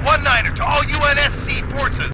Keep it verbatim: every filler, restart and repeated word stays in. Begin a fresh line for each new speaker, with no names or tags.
one niner to all U N S C forces.